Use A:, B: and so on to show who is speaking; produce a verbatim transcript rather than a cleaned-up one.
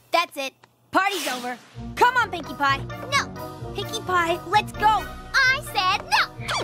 A: That's it. Party's over. Come on, Pinkie Pie.
B: No.
A: Pinkie Pie, let's go.
B: I said no.